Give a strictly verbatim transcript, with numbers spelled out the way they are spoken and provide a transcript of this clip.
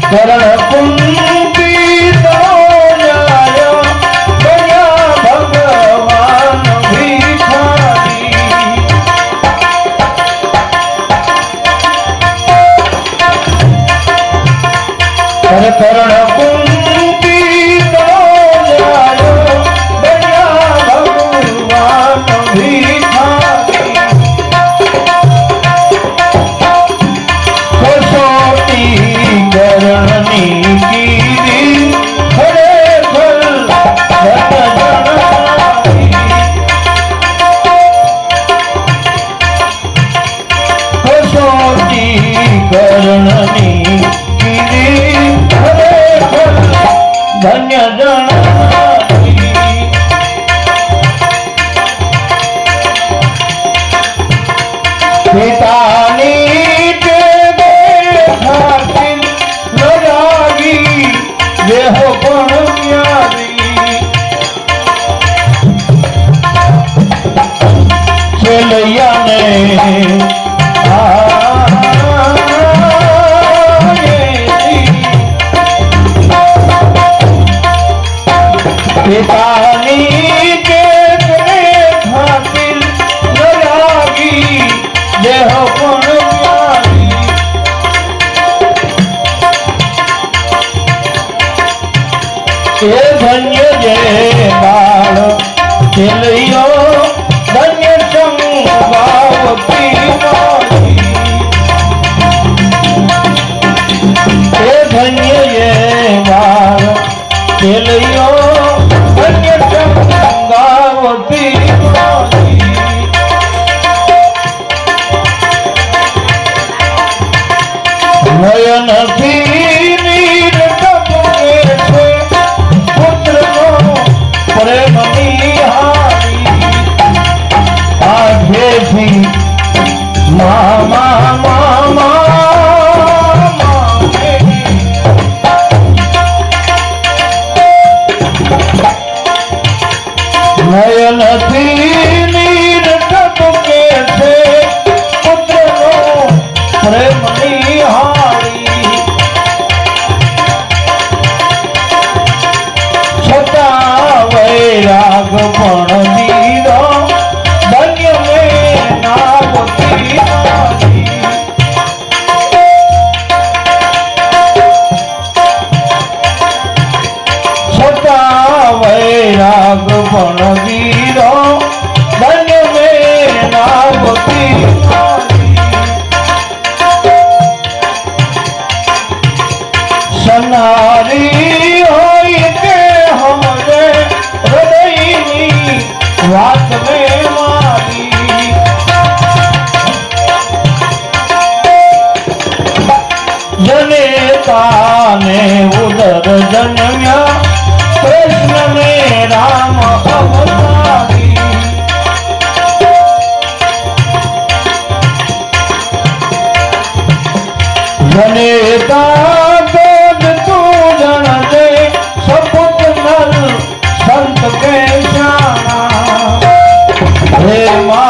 करण कुंती तो जायो बया भगवान भिखारी। कर करण कुंती तो जायो बया भगवान भिखारी। कसौटी करनी कीरी हरे फल घट जनारी। कसौटी करनी कीरी हरे फल धन्य जनारी। पितानी हो पण प्यारी। चलैया ने पितानी के खातिर लगी देह पण प्यारी। ये धन्य जय बाल चलियो धन्य संभावती मारी। ये धन्य जय बाल चलियो धन्य संभावती मारी। नयन थी नीर टपके छे प्रेम निहारी। आगे भी मामा मामा नयन थी नीर टपके थे पुत्र नो प्रेम निहारी। वैराग पण दीरो धन्य में नावती मारी। सता वैराग पण दीरो धन्य में नावती मारी। सनारी होई के हमरे हृदयनी बात में मारी। जनेता ने उदर जन्म्या कृष्ण में राम अवतारी। जनेता संत के जाना हे माँ